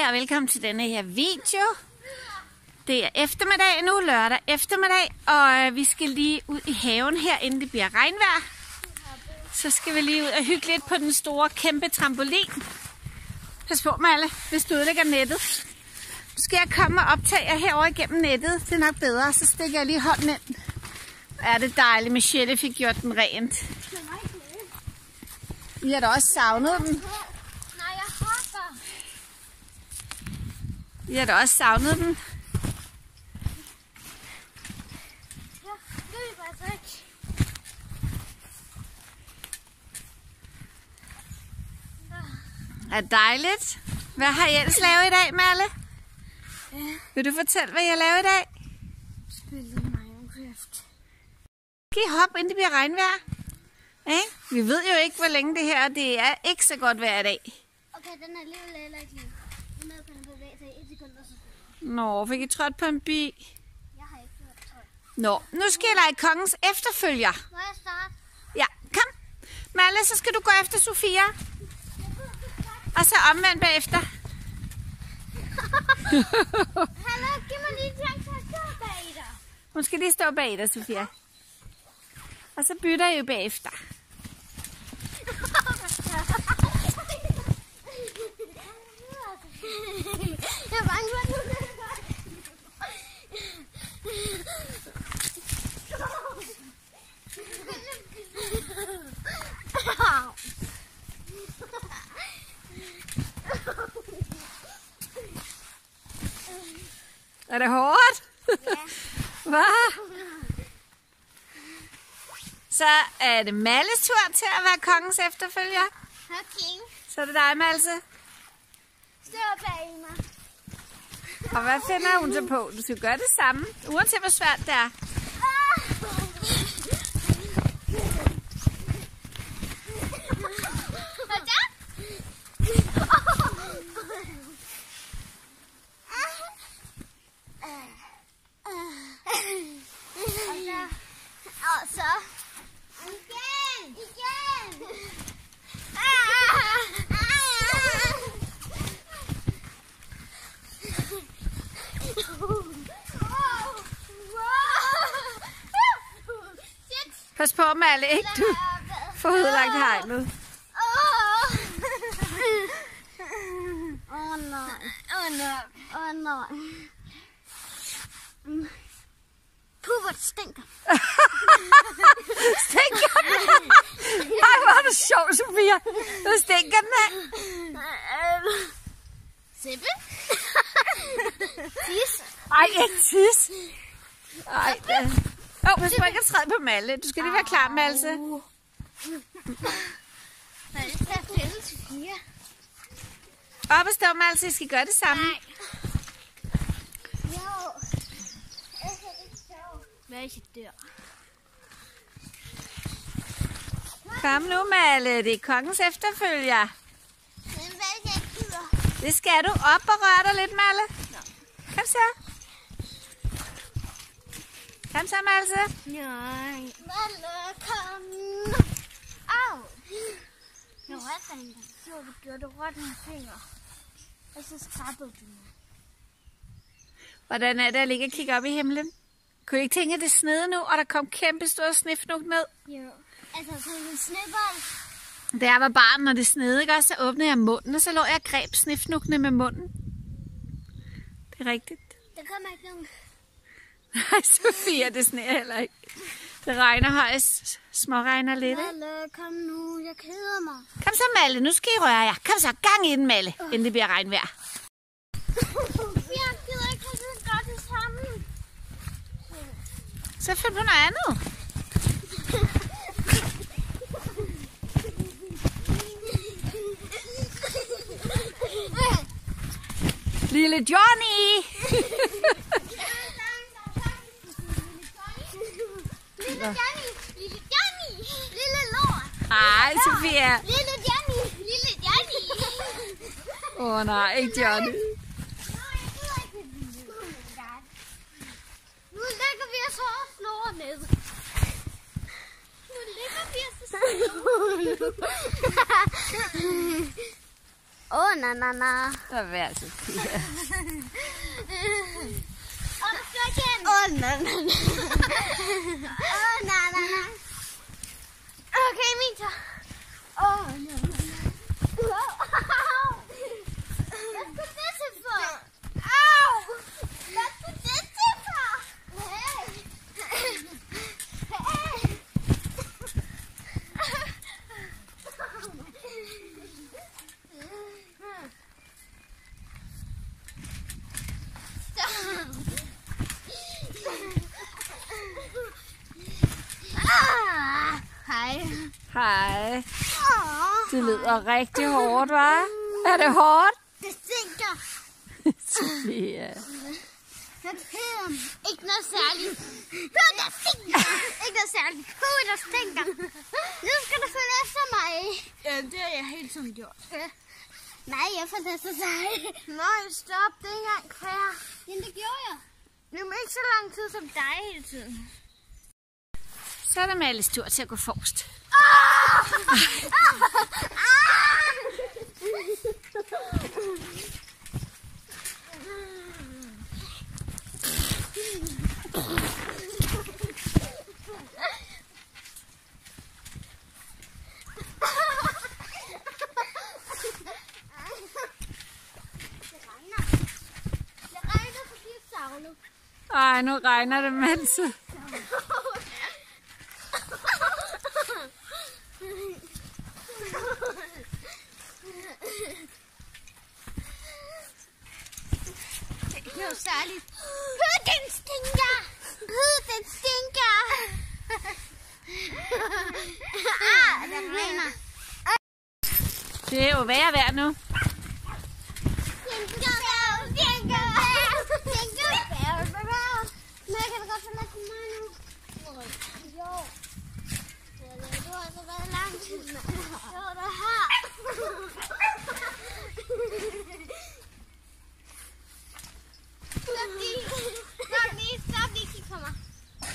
Hej og velkommen til denne her video. Det er eftermiddag nu, lørdag eftermiddag, og vi skal lige ud i haven her, inden det bliver regnvejr. Så skal vi lige ud og hygge lidt på den store, kæmpe trampolin. Pas på, Malle, hvis du ødelægger nettet. Nu skal jeg komme og optage jer herovre igennem nettet. Det er nok bedre, så stikker jeg lige hånden ind. Er det dejligt, Michelle fik gjort den rent. I har da også savnet den. Nej, jeg hopper. I har da også savnet den. Jeg løber altså ikke. Er det dejligt? Hvad har I ellers lavet i dag, Malle? Ja. Vil du fortælle, hvad jeg lavet i dag? Spille Minecraft. Skal I hoppe, inden det bliver regnvejr? Ja? Vi ved jo ikke, hvor længe det her er. Det er ikke så godt hver dag. Okay, den er alligevel heller ikke lige. Den er kun bevæge sig i 1 sekund, og så... Nå, fik I trådt på en bi? Jeg har ikke hørt tøj. Nå, nu skal jeg lege kongens efterfølger. Må jeg starte? Ja, kom. Malle, så skal du gå efter Sofia. Og så omvendt bagefter. Hallo, giv mig lige en chance at stå bag dig. Hun skal lige stå bag dig, Sofia. Og så bytter I jo bagefter. Jeg er bange for, at du Er det hårdt? Ja. Hvad? Så er det Malles tur til at være kongens efterfølger. Okay. Så er det dig, Malse. Stå bag mig. Og hvad finder hun så på? Du skal gøre det samme, uanset hvor svært det er. Og så igen. Pas på, Malle, ikke du får ødelagt hegnet. Åh nej. Puh, hvor det stinker. Stinker den? Ej, hvor er du sjov, Sofia. Nu stinker den af. Sippe? Tis? Ej, ikke tis. Ej, pas på ikke at træde på Malle. Du skal lige være klar, Malse. Hvad er det til at fælde til 4? Op og stå, Malse. I skal gøre det samme. Nej. Jo. Hvad er det dør? Kom nu, Malle. Det er kongens efterfølger. Men hvad er det, jeg gider? Det skal du. Op og røre dig lidt, Malle. Kom så. Kom så, Malse. Nej. Malle, kom. Au. Jeg rørte dig engang. Du gjorde du rørte mine fingre. Og så skrabbede du mig. Hvordan er det at ligge og kigge op i himlen? Kunne I ikke tænke, at det snede nu, og der kom kæmpe store snefnug ned? Jo. Altså sådan en snebold. Da jeg var barn, når det snede, ikke også, så åbnede jeg munden, og så lå jeg og greb snefnuggene med munden. Det er rigtigt. Der kommer ikke nogen. Nej, Sofia, det sneer heller ikke. Det regner højst. Småregner lidt, ikke? Malle, kom nu. Jeg keder mig. Kom så, Malle. Nu skal I røre jer. Kom så, gang i den, Malle, inden det bliver regnvejr. Jeg gider ikke, at du gør det samme. Så find på noget andet. Lille Johnny! Lille lort. Ej, Sofia. Lille Johnny. Åh nej, ikke Johnny. Nu lægger vi os over snor med. Nu ligger vi os na. Der vil altså Sofia. Na. Okay, min tur. Na. Hvad skulle det til for? Au! Hvad skulle det til for? Hey! Hej. Hej. Det lyder rigtig hårdt, hva'? Er det hårdt? Det stinker. Sofia. Ikke noget særligt. Hud, der stinker. Ikke noget særligt. Hud, der stinker. Nu skal du følge efter mig. Ja, det har jeg hele tiden gjort. Nej, jeg fandt efter dig. Nej, stop. Det er ikke engang fair. Jamen, det gjorde jeg. Jamen ikke så lang tid som dig hele tiden. Så er der Malles tur til at gå forrest. Ej, nu regner det, Malse. Det er jo særligt. Hud, den stinker. Hud, den stinker. Det regner. Det er jo værd nu. Men jeg kan da godt få lagt til mig nu. Jo. Du har altså været lang tid. Jo, det har. Stop lige, kig på mig.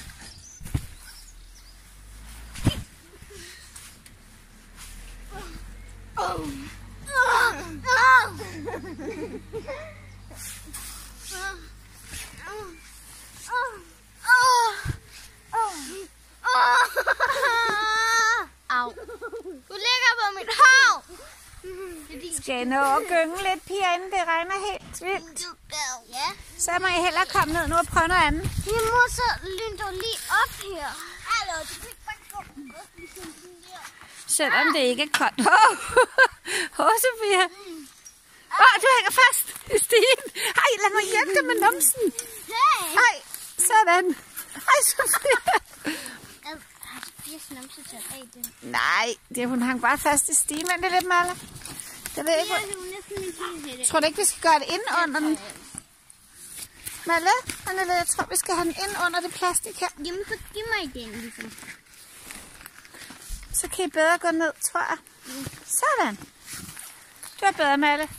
Au. Du ligger på mit hår. Skal jeg nå at gynge lidt, piger, inden det regner helt vildt? Ja. Så må I hellere komme ned nu og prøve noget andet. Min mor, så lyn dog lige op her. Hallo, du kan ikke bare gå ligesom der. Selvom det ikke er koldt. Sofia. Du hænger fast i stigen. Ej, lad mig hjælpe dig med numsen. Hey. Ej, sådan. Ej, Sofia. Har Sofias numse taget af den? Nej, hun hang bare fast i stigen. Vent lidt, Malle. Jeg ved ikke, tror du ikke, vi skal gøre det ind under den? Malle, jeg tror, vi skal have den ind under det plastik her. Jamen, så giv mig den, ligesom. Så kan I bedre gå ned, tror jeg. Sådan. Du er bedre, Malle.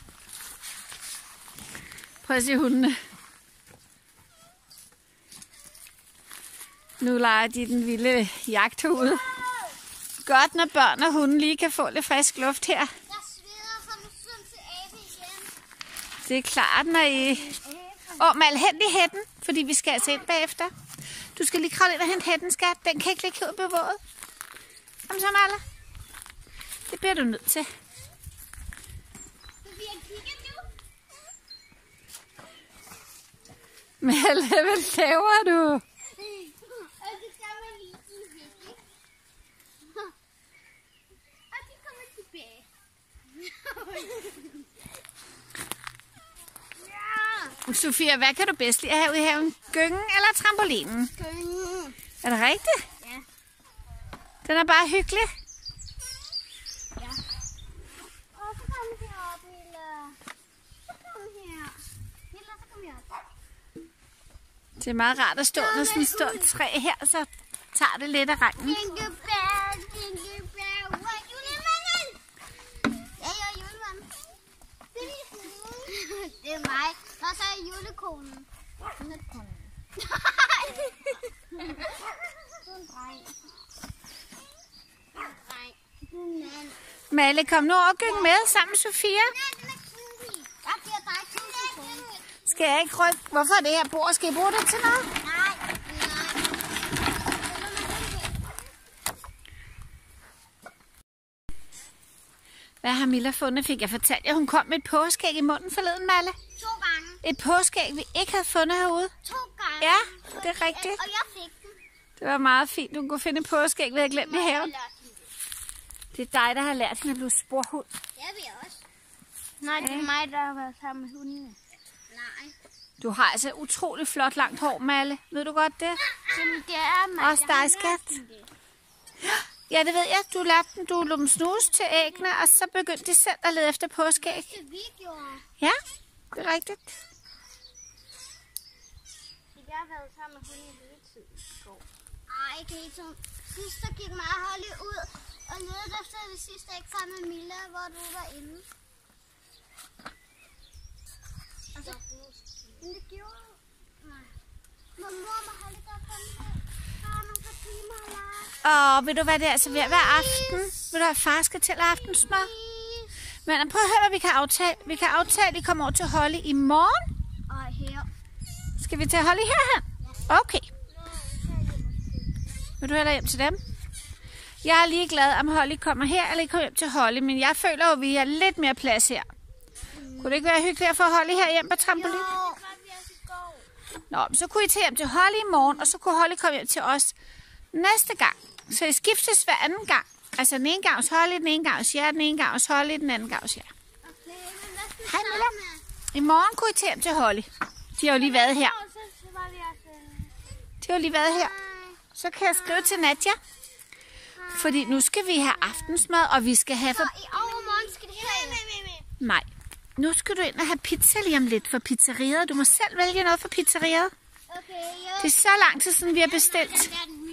Prøv at se hundene. Nu leger de den vilde jagthude. Godt, når børn og hunde lige kan få lidt frisk luft her. Jeg sveder som en søn til abe igen. Det er klart, når I... Mal, hent i hætten, fordi vi skal altså ind bagefter. Du skal lige kravle ind og hente hætten, skat. Den kan ikke ligge ud på våget. Kom så, Malle. Det bliver du nødt til. Malle, hvad laver du? Sofia, hvad kan du bedst lide at have ude i haven? Gyngen eller trampolinen? Gyngen. Er det rigtigt? Ja. Den er bare hyggelig. Ja. Og så kom herop, Hilla. Så kom her. Hilla, så kom herop. Det er meget rart at stå under sådan et stort træ her, så tager det lidt af regnen. Jingle bell, what julemanden? Ja, jeg er julemanden. Det er mig. Og så er julekonen. Nødkonen. Du er en dreng. Du er en dreng. Du er en mand. Malle, kom nu og gyng med sammen med Sofia. Jeg giver dig 1000 kroner. Skal jeg ikke rykke? Hvorfor er det her bord? Skal I bruge det til noget? Nej. Hvad har Milla fundet? Fik jeg fortalt jer, hun kom med et påskeæg i munden forleden, Malle. 2 gange. Et påskeæg, vi ikke havde fundet herude. 2 gange. Ja, det er rigtigt. Og jeg fik den. Det var meget fint. Du kunne finde et påskeæg, vi havde glemt i haven. Det er dig, der har lært hende at blive sporhund. Jeg vil også. Nej, det er mig, der har været sammen med hundene. Nej. Du har altså utrolig flot langt hår, Malle. Ved du godt det? Jamen, det er mig, Også dig, skat. Ja, det ved jeg. Du lærte dem, du lod dem snuse til æggene, og så begyndte de selv at lede efter påskeæg. Det vi gjorde. Ja, det er rigtigt. Jeg har været sammen med hundene hele tiden i går. Ej, ikke helt sådan. Sidst der gik mig og Holly ud og ledte efter det sidste æg sammen med Milla, hvor du var inde. Og så... Men det gjorde... Nej. Men mor må Holly godt komme med. Far, nogle par timer og lege. Ved du hvad, det er altså ved at være aften. Ved du hvad, far skal til aftensmad? Men prøv at høre, hvad vi kan aftale. Vi kan aftale, at I kommer over til Holly i morgen. Og her. Skal vi til Holly herhen? Okay. Vil du hellere hjem til dem? Jeg er lige glad, om Holly kommer her, eller I kommer hjem til Holly. Men jeg føler jo, at vi har lidt mere plads her. Kunne det ikke være hyggeligt at få Holly her hjem på trampolin? Nå, så kunne I tage hjem til Holly i morgen, og så kunne Holly komme hjem til os næste gang. Så I skiftes hver anden gang. Altså den ene gang hos Holly, den ene gang hos jer, den ene gang hos Holly, den anden gang hos jer. Hej Milla. I morgen kunne I tage hjem til Holly. De har jo lige været her. De har jo lige været her. Så kan jeg skrive til Nadja. Fordi nu skal vi have aftensmad, og vi skal have... Så i overmorgen skal det her. Nej. Nu skal du ind og have pizza lige om lidt for pizzeriet. Du må selv vælge noget for pizzeriet. Okay, jo. Det er så lang tid siden, vi har bestilt.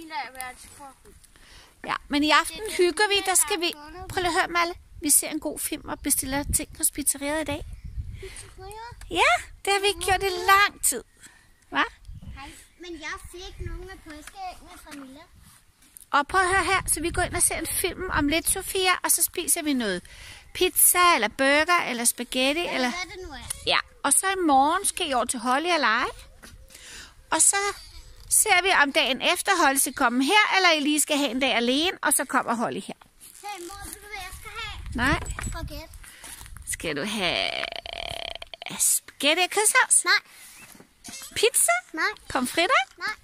Ja, men i aften hygger vi. Der skal vi... Prøv lige at høre, Malle. Vi ser en god film og bestiller ting hos pizzeriet i dag. Ja, det har vi ikke gjort i lang tid. Hva? Hej, men jeg fik nogle af påskeæggene fra Milla. Og prøv at høre her, så vi går ind og ser en film om lidt, Sofia, og så spiser vi noget pizza, eller burger, eller spaghetti, eller... Hvad det nu er. Ja, og så i morgen skal I over til Holly og lege. Og så ser vi om dagen efter Holly skal komme her, eller I lige skal have en dag alene, og så kommer Holly her. Hey mor, ved du hvad jeg skal have? Nej. Forget. Skal du have spaghetti og kødsovs? Nej. Pizza? Nej. Pomfritter? Nej.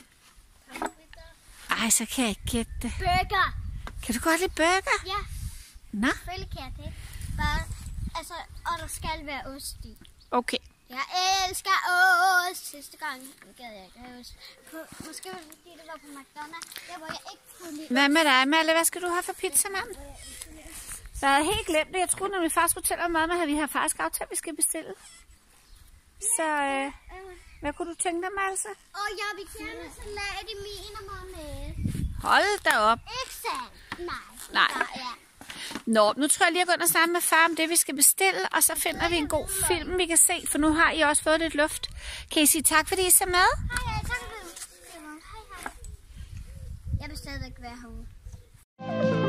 Ej, så kan jeg ikke gætte det. Burger. Kan du godt lide burger? Ja, Nå, selvfølgelig kan jeg det. Bare, altså, og der skal være ost i. okay. Jeg elsker ost. Sidste gang gad jeg ikke have ost. Måske var det fordi, det var på McDonald's. Der hvor jeg ikke kunne lide. Hvad med dig, Malle? Hvad skal du have for pizza, mand? Jeg havde helt glemt det. Jeg troede, når vi faktisk skulle tælle om mad, men vi har faktisk aftalt, at vi skal bestille. Så hvad kunne du tænke dig, Malte? Og jeg vil gerne salat i min og med. Hold da op. Ikke sandt? Nej. Ja. Nå, nu tror jeg lige at gå ind og snakke med far om det, vi skal bestille, og så finder vi en god film, vi kan se, for nu har I også fået lidt luft. Kan I sige tak, fordi I så med? Hej, tak for det. Hej. Jeg vil stadigvæk være herude.